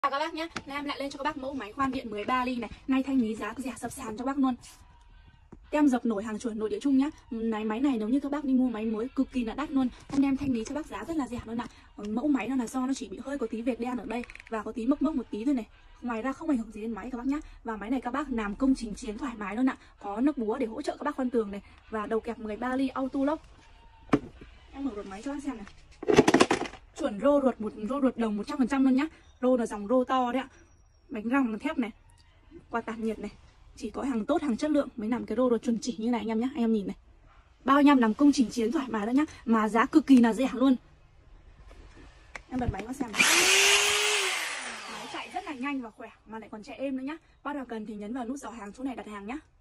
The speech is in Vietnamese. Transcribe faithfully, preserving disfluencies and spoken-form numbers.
Chào các bác nhé, nay em lại lên cho các bác mẫu máy khoan điện mười ba ly này. Nay thanh lý giá rẻ sập sàn cho bác luôn. Tem dập nổi hàng chuẩn nội địa Trung nhá. Này máy này nếu như các bác đi mua máy mới cực kỳ là đắt luôn. Hôm nay em thanh lý cho bác giá rất là rẻ luôn ạ. Mẫu máy nó là do nó chỉ bị hơi có tí vệt đen ở đây và có tí mốc mốc một tí thôi này. Ngoài ra không ảnh hưởng gì đến máy các bác nhá. Và máy này các bác làm công trình chiến thoải mái luôn ạ. Có nước búa để hỗ trợ các bác khoan tường này và đầu kẹp mười ba ly auto lock. Em mở ruột máy cho bác xem này. Chuẩn rô ruột một rô ruột đồng một trăm phần trăm luôn nhá. Rô là dòng rô to đấy ạ. Bánh răng thép này, quạt tản nhiệt này. Chỉ có hàng tốt, hàng chất lượng mới làm cái rô ruột chuẩn chỉ như này anh em nhá. Anh em nhìn này, bao anh em làm công trình chiến thoải mái đó nhá. Mà giá cực kỳ là rẻ luôn. Em bật máy vào xem này. Máy chạy rất là nhanh và khỏe mà lại còn chạy êm nữa nhá. Bác nào cần thì nhấn vào nút giỏ hàng chỗ này đặt hàng nhá.